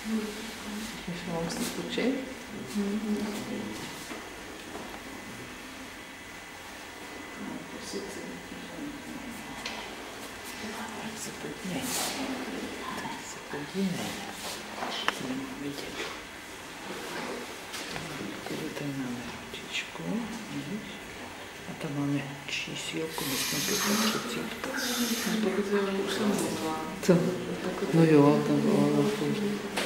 Ještě mám si skočit. Tak se podívej. Vidět. Tady máme ručičku, víš? A tam máme čísílku, my jsme 35. Pokud se už jsem mluvila. Co? No jo, tam bylo na tom.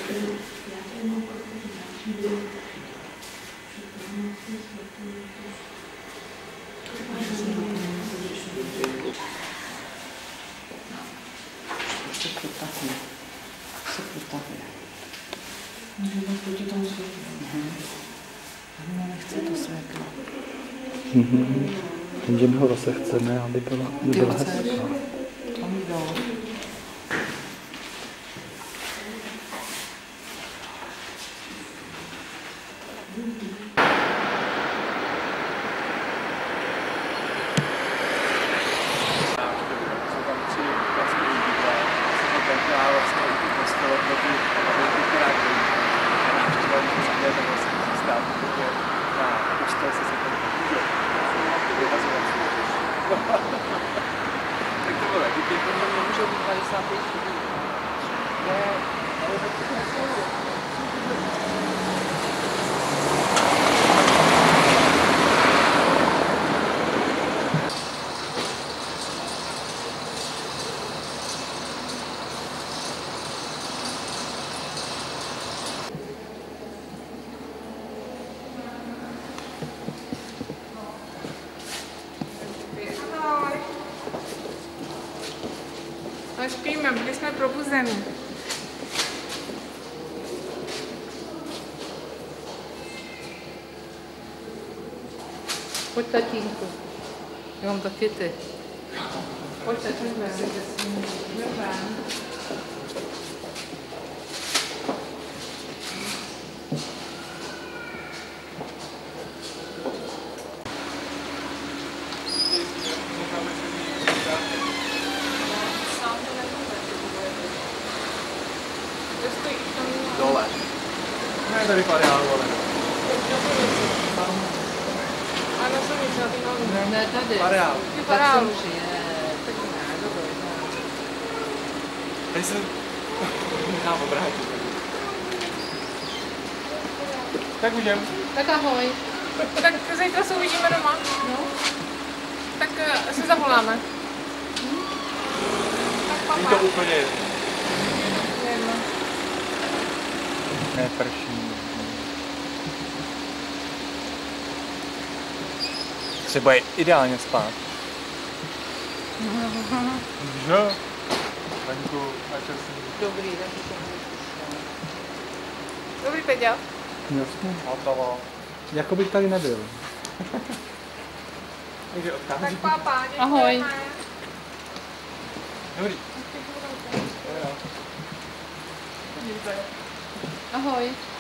Se protahne. Můžeme proti tomu světlu. Ona nechce to světlo. Takže my ho rozechceme, aby byla hezká. Tam dál. Tak to bylo, díky tomu nemůžou být 55 lidí. Ne, ale tak to nesmí. Ale spíme, byli jsme probuzení. Pojď tatínku. Já mám taky ty. Pojď tatínku. Dole. Ne, tady v areálu, ale. Ano, jsem víc na ty nohy. Ne, tady. Areál. V areálu. Tak ne, dobrý. Tady se nechám obrátit. Tak můžem. Tak ahoj. Tak zítra se uvidíme doma. No. Tak se zavoláme. Tak Není papa. to úplně jedno. Jedno. Neprší. Třeba je ideálně spát. Jo. Vaňku, a časný. Dobrý, tak to Dobrý, Peťa. Jasně. Hotovo. Jako bych tady nebyl. Takže Tak odchází. papa, děkujeme. Ahoj. Dobrý. Ahoj.